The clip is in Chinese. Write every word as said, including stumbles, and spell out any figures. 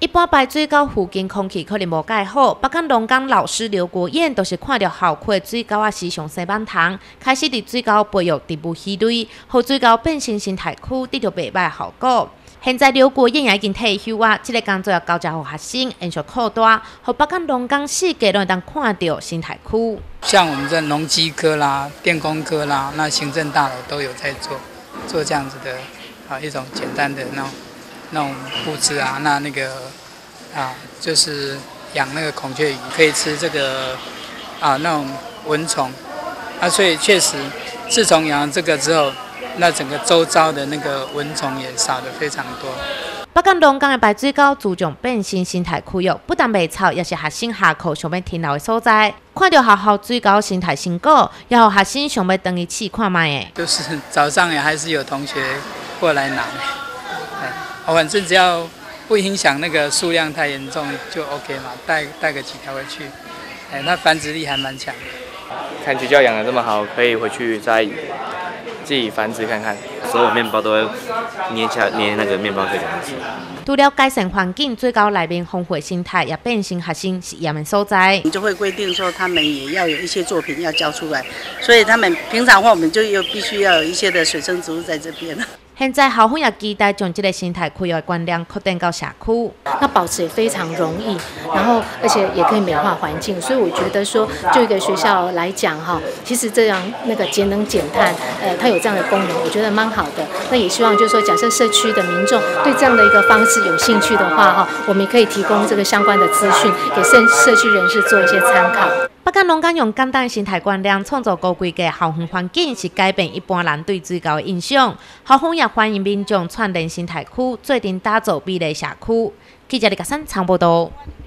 一般排水沟附近空气可能无介好，北港龙岗老师刘国燕就是看到校区的水沟啊时常洗满塘，开始伫水沟培育植物鱼类，让水沟变成生态区，得到袂歹的效果。现在刘国燕也已经退休啊，这个工作要交接给学生，延续扩大，让北港龙岗四界都会当看到生态区。 像我们这农机科啦、电工科啦，那行政大楼都有在做做这样子的啊一种简单的那种那种布置啊，那那个啊就是养那个孔雀鱼，可以吃这个啊那种蚊虫，啊所以确实自从养了这个之后，那整个周遭的那个蚊虫也少得非常多。 北港龙岗的排水沟自从变成生态区域，不但袂臭，也是学生下课想要停留的所在。看到学校水沟生态成果，也让学生想要回去试看卖的。 就是早上也还是有同学过来拿，哎，反正只要不影响那个数量太严重就 OK 嘛，带带个几条回去，哎，那繁殖力还蛮强的。 看学校养得这么好，可以回去再自己繁殖看看。 所有面包都会捏下捏那个面包屑给它吃。 除了改善环境，水沟内面丰富生态也变成学生实验的所在。 我们就会规定说，他们也要有一些作品要交出来，所以他们平常的话，我们就又必须要有一些的水生植物在这边。 现在校方也期待将这个生态区的观量扩展到社区， 那保持也非常容易，然后而且也可以美化环境，所以我觉得说，就一个学校来讲哈，其实这样那个节能减碳，呃，它有这样的功能，我觉得蛮好的。那也希望就是说，假设社区的民众对这样的一个方式有兴趣的话哈，我们也可以提供这个相关的资讯给社社区人士做一些参考。 北港龙岗用简单生态观念创造高规格校园环境，是改变一般人对水沟的印象。校方也欢迎民众串联生态区，做阵打造美丽社区。记者李嘉珊长报道。